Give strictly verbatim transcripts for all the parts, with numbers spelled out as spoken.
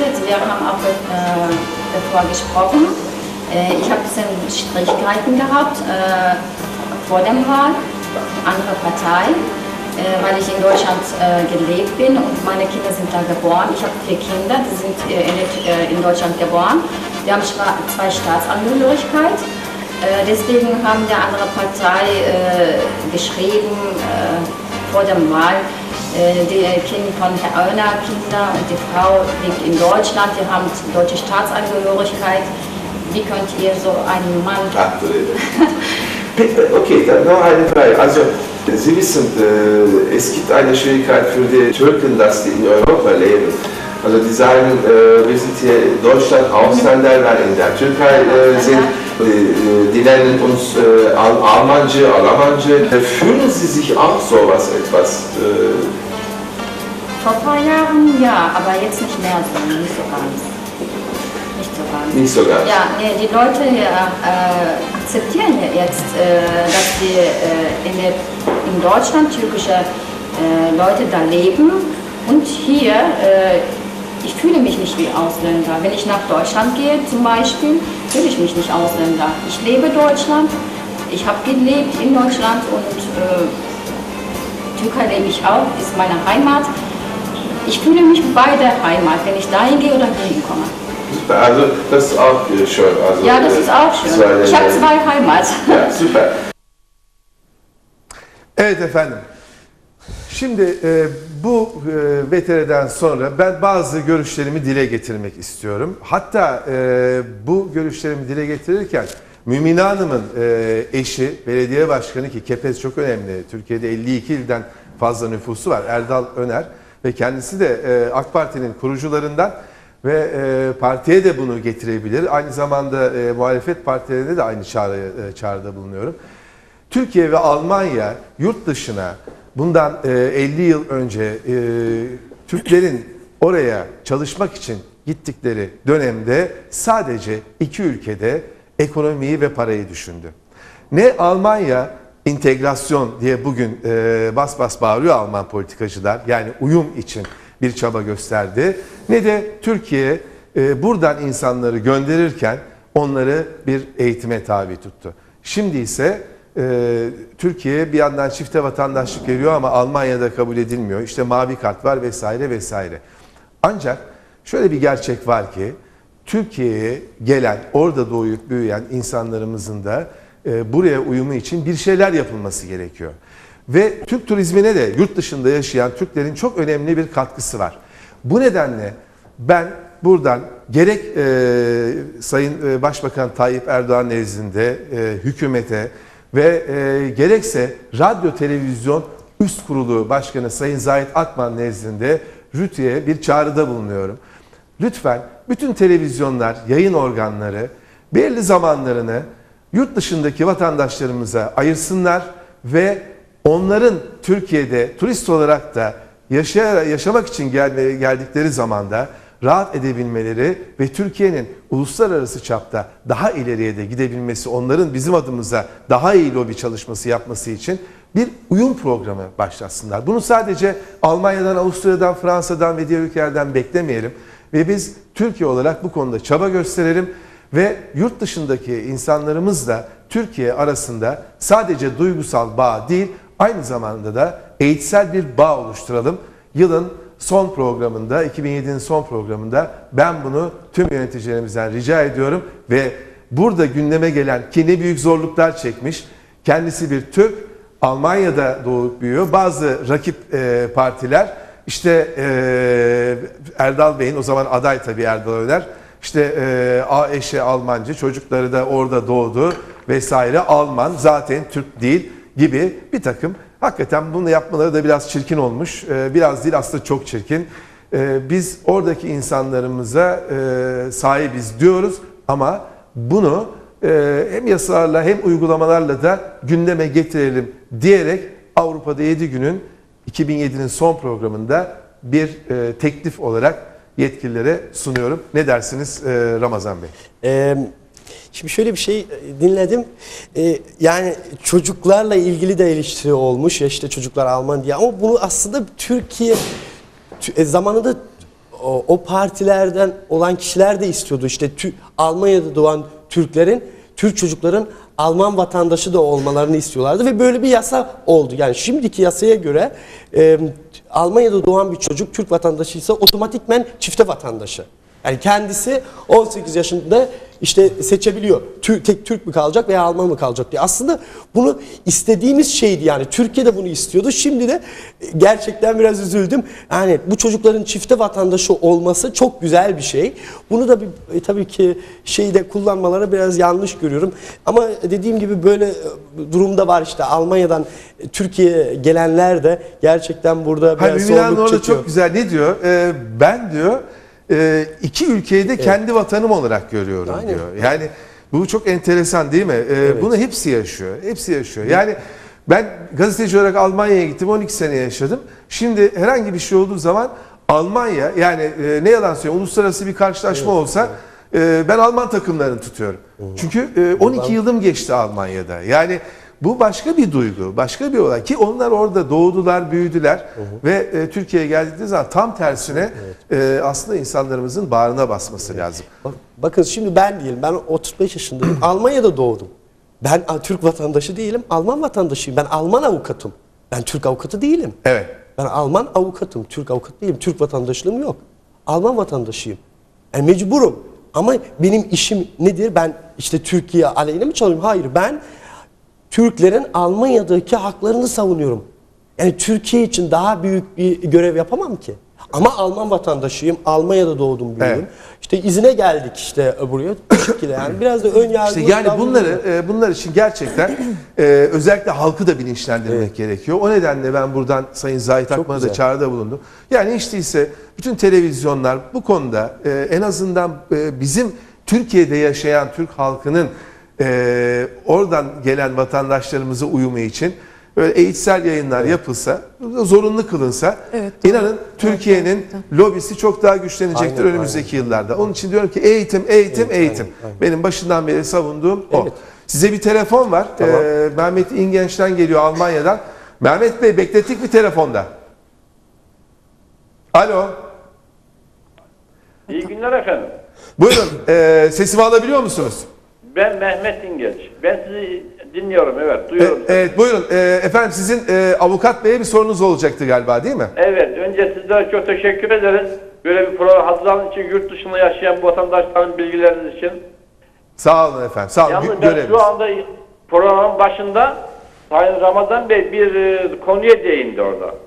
geantwortet. Wir haben auch äh, davor gesprochen. Äh, ich habe ein bisschen Schwierigkeiten gehabt äh, vor der Wahl, andere Partei, äh, weil ich in Deutschland äh, gelebt bin und meine Kinder sind da geboren. Ich habe vier Kinder, die sind äh, in, äh, in Deutschland geboren. Wir haben zwei Staatsangehörigkeit. Äh, deswegen haben die andere Partei äh, geschrieben äh, vor der Wahl, äh, die Kinder von Herrn Oehner, Kinder und die Frau lebt in Deutschland, die haben deutsche Staatsangehörigkeit. Wie könnt ihr so einen Mann... Okay, dann noch eine Frage. Also, Sie wissen, äh, es gibt eine Schwierigkeit für die Türken, dass die in Europa leben. Also die sagen, äh, wir sind hier in Deutschland Ausländer, weil in der Türkei äh, sind. Die, die nennen uns äh, Almancı, Alamancı. Fühlen Sie sich auch sowas etwas? Äh Vor ein paar Jahren ja, aber jetzt nicht mehr so, nicht so ganz. Nicht so ganz. Nicht so ganz? Ja, nee, die Leute hier äh, akzeptieren ja jetzt, äh, dass die äh, in, der, in Deutschland türkische äh, Leute da leben und hier äh, ich fühle mich nicht wie Ausländer. Wenn ich nach Deutschland gehe zum Beispiel, fühle ich mich nicht Ausländer. Ich lebe Deutschland, ich habe gelebt in Deutschland und äh, Türkei lebe ich auch, ist meine Heimat. Ich fühle mich bei der Heimat, wenn ich dahin gehe oder hierhin komme. Super, also das ist auch schön. Also, ja, das ist auch schön. Zwei, ich habe zwei Heimat. Ja, super. Evet efendim. Şimdi e, bu e, V T R'den sonra ben bazı görüşlerimi dile getirmek istiyorum. Hatta e, bu görüşlerimi dile getirirken Mümine Hanım'ın e, eşi, belediye başkanı ki Kepez çok önemli. Türkiye'de elli iki ilden fazla nüfusu var. Erdal Öner ve kendisi de e, AK Parti'nin kurucularından ve e, partiye de bunu getirebilir. Aynı zamanda e, muhalefet partilerine de aynı çağrı, e, çağrıda bulunuyorum. Türkiye ve Almanya yurt dışına bundan elli yıl önce e, Türklerin oraya çalışmak için gittikleri dönemde sadece iki ülkede ekonomiyi ve parayı düşündü. Ne Almanya integrasyon diye bugün e, bas bas bağırıyor Alman politikacılar, yani uyum için bir çaba gösterdi, ne de Türkiye e, buradan insanları gönderirken onları bir eğitime tabi tuttu. Şimdi ise Ee, Türkiye bir yandan çifte vatandaşlık veriyor ama Almanya'da kabul edilmiyor. İşte mavi kart var vesaire vesaire. Ancak şöyle bir gerçek var ki Türkiye'ye gelen, orada doğup büyüyen insanlarımızın da e, buraya uyumu için bir şeyler yapılması gerekiyor. Ve Türk turizmine de yurt dışında yaşayan Türklerin çok önemli bir katkısı var. Bu nedenle ben buradan gerek e, Sayın e, Başbakan Tayyip Erdoğan nezdinde e, hükümete ve e, gerekse Radyo Televizyon Üst Kurulu Başkanı Sayın Zahit Akman nezdinde RTÜK'e bir çağrıda bulunuyorum. Lütfen bütün televizyonlar, yayın organları belirli zamanlarını yurt dışındaki vatandaşlarımıza ayırsınlar ve onların Türkiye'de turist olarak da yaşayarak, yaşamak için gel, geldikleri zamanda rahat edebilmeleri ve Türkiye'nin uluslararası çapta daha ileriye de gidebilmesi, onların bizim adımıza daha iyi lobi çalışması yapması için bir uyum programı başlatsınlar. Bunu sadece Almanya'dan, Avusturya'dan, Fransa'dan ve diğer ülkelerden beklemeyelim. Ve biz Türkiye olarak bu konuda çaba gösterelim ve yurt dışındaki insanlarımızla Türkiye arasında sadece duygusal bağ değil, aynı zamanda da eğitsel bir bağ oluşturalım. Yılın son programında, iki bin yedinin son programında ben bunu tüm yöneticilerimizden rica ediyorum ve burada gündeme gelen ki ne büyük zorluklar çekmiş, kendisi bir Türk, Almanya'da doğup büyüyor, bazı rakip e, partiler işte e, Erdal Bey'in, o zaman aday tabii Erdal Öner, işte e, eşi Almancı, çocukları da orada doğdu vesaire, Alman zaten Türk değil gibi bir takım. Hakikaten bunu yapmaları da biraz çirkin olmuş. Biraz değil, aslında çok çirkin. Biz oradaki insanlarımıza sahibiz diyoruz ama bunu hem yasalarla hem uygulamalarla da gündeme getirelim diyerek Avrupa'da yedi günün iki bin yedinin son programında bir teklif olarak yetkililere sunuyorum. Ne dersiniz Ramazan Bey? Ee, Şimdi şöyle bir şey dinledim. Ee, yani çocuklarla ilgili de eleştiri olmuş ya, işte çocuklar Alman diye, ama bunu aslında Türkiye zamanında o, o partilerden olan kişiler de istiyordu. İşte tü, Almanya'da doğan Türklerin, Türk çocukların Alman vatandaşı da olmalarını istiyorlardı ve böyle bir yasa oldu. Yani şimdiki yasaya göre e, Almanya'da doğan bir çocuk Türk vatandaşıysa otomatikmen çifte vatandaşı. Yani kendisi on sekiz yaşında işte seçebiliyor. Türk, tek Türk mü kalacak veya Alman mı kalacak diye. Aslında bunu istediğimiz şeydi yani. Türkiye de bunu istiyordu. Şimdi de gerçekten biraz üzüldüm. Yani bu çocukların çifte vatandaşı olması çok güzel bir şey. Bunu da bir, e, tabii ki şeyde kullanmaları biraz yanlış görüyorum. Ama dediğim gibi böyle durumda var işte. Almanya'dan Türkiye'ye gelenler de gerçekten burada biraz Hani Ümran zorluk orada çekiyor. çok güzel ne diyor? Ee, ben diyor e, iki ülkeyi de kendi vatanım olarak görüyorum Aynen. diyor. Yani bu çok enteresan değil mi? Ee, Evet. Bunu hepsi yaşıyor. Hepsi yaşıyor. Yani ben gazeteci olarak Almanya'ya gittim. on iki sene yaşadım. Şimdi herhangi bir şey olduğu zaman Almanya yani e, ne yalan söyleyeyim uluslararası bir karşılaşma Evet, olsa e, ben Alman takımlarını tutuyorum. Çünkü e, on iki yılım geçti Almanya'da. Yani bu başka bir duygu, başka bir olay ki onlar orada doğdular, büyüdüler hı hı. ve e, Türkiye'ye geldikleri zaman tam tersine evet. e, aslında insanlarımızın bağrına basması evet. lazım. Bak, bakın şimdi ben değilim, ben otuz beş yaşındayım, Almanya'da doğdum. Ben Türk vatandaşı değilim, Alman vatandaşıyım. Ben Alman avukatım. Ben Türk avukatı değilim. Evet. Ben Alman avukatım, Türk avukat değilim. Türk vatandaşlığım yok. Alman vatandaşıyım. Yani mecburum. Ama benim işim nedir? Ben işte Türkiye aleyhine mi çalışıyorum? Hayır, ben Türklerin Almanya'daki haklarını savunuyorum. Yani Türkiye için daha büyük bir görev yapamam ki. Ama Alman vatandaşıyım. Almanya'da doğdum, büyüdüm. Evet. İşte izine geldik işte buraya. Bu şekilde yani biraz da ön yargı. İşte yani bunları e, bunlar için gerçekten e, özellikle halkı da bilinçlendirmek evet. gerekiyor. O nedenle ben buradan Sayın Zahit Akman'a da çağrıda bulundum. Yani hiç değilse bütün televizyonlar bu konuda e, en azından e, bizim Türkiye'de yaşayan Türk halkının e, oradan gelen vatandaşlarımıza uyumu için böyle eğitsel yayınlar evet. yapılsa, zorunlu kılınsa evet, inanın Türkiye'nin evet, lobisi çok daha güçlenecektir aynen, önümüzdeki aynen. yıllarda. Onun için diyorum ki eğitim, eğitim, evet, eğitim. Aynen, aynen. Benim başından beri savunduğum o. Evet. Size bir telefon var. Tamam. Ee, Mehmet İngenç'ten geliyor Almanya'dan. Mehmet Bey beklettik bir telefonda. Alo. İyi günler efendim. Buyurun. E, sesimi alabiliyor musunuz? Ben Mehmet İngenç. Ben sizi dinliyorum, evet, duyuyorum. E, evet, buyurun. E, efendim sizin e, avukat beye bir sorunuz olacaktı galiba, değil mi? Evet, önce sizlere çok teşekkür ederiz. Böyle bir program hazırladığınız için, yurt dışında yaşayan bu vatandaşların bilgileriniz için. Sağ olun efendim, sağ olun. Yalnız ben şu anda programın başında Sayın Ramazan Bey bir e, konuya değindi orada.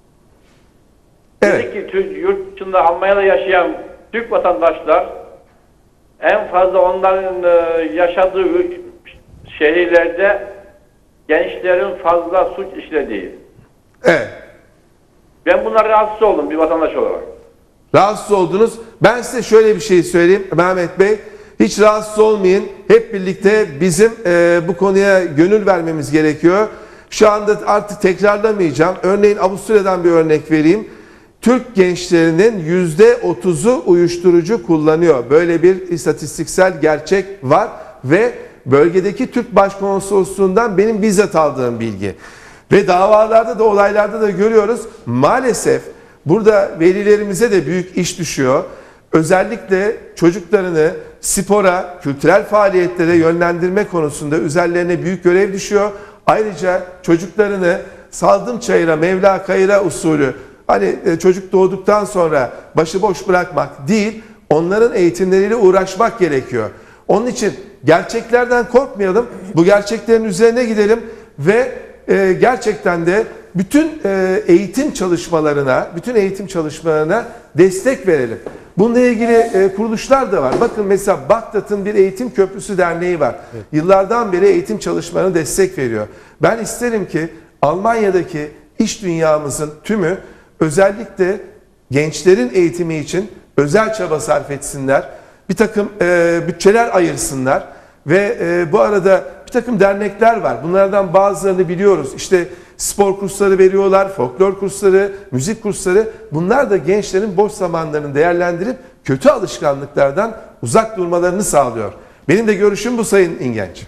Evet. Dedi ki yurt dışında Almanya'da yaşayan Türk vatandaşlar en fazla onların e, yaşadığı şehirlerde gençlerin fazla suç işlediği. Evet. Ben buna rahatsız oldum bir vatandaş olarak. Rahatsız oldunuz. Ben size şöyle bir şey söyleyeyim Mehmet Bey. Hiç rahatsız olmayın. Hep birlikte bizim e, bu konuya gönül vermemiz gerekiyor. Şu anda artık tekrarlamayacağım. Örneğin Avusturya'dan bir örnek vereyim. Türk gençlerinin yüzde otuzu uyuşturucu kullanıyor. Böyle bir istatistiksel gerçek var ve bölgedeki Türk Başkonsolosluğundan benim bizzat aldığım bilgi. Ve davalarda da olaylarda da görüyoruz. Maalesef burada velilerimize de büyük iş düşüyor. Özellikle çocuklarını spora, kültürel faaliyetlere yönlendirme konusunda üzerlerine büyük görev düşüyor. Ayrıca çocuklarını saldım çayıra, Mevla kayıra usulü, hani çocuk doğduktan sonra başıboş bırakmak değil, onların eğitimleriyle uğraşmak gerekiyor. Onun için gerçeklerden korkmayalım, bu gerçeklerin üzerine gidelim ve e, gerçekten de bütün e, eğitim çalışmalarına, bütün eğitim çalışmalarına destek verelim. Bununla ilgili e, kuruluşlar da var. Bakın mesela Bagdat'ın bir eğitim köprüsü derneği var. Evet. Yıllardan beri eğitim çalışmalarına destek veriyor. Ben isterim ki Almanya'daki iş dünyamızın tümü özellikle gençlerin eğitimi için özel çaba sarf etsinler. Bir takım e, bütçeler ayırsınlar ve e, bu arada bir takım dernekler var. Bunlardan bazılarını biliyoruz. İşte spor kursları veriyorlar, folklor kursları, müzik kursları. Bunlar da gençlerin boş zamanlarını değerlendirip kötü alışkanlıklardan uzak durmalarını sağlıyor. Benim de görüşüm bu Sayın İngenç.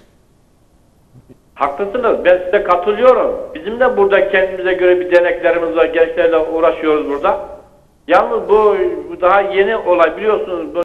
Haklısınız. Ben size katılıyorum. Bizim de burada kendimize göre bir derneklerimiz var. Gençlerle uğraşıyoruz burada. Yalnız bu, bu daha yeni olay biliyorsunuz. Bu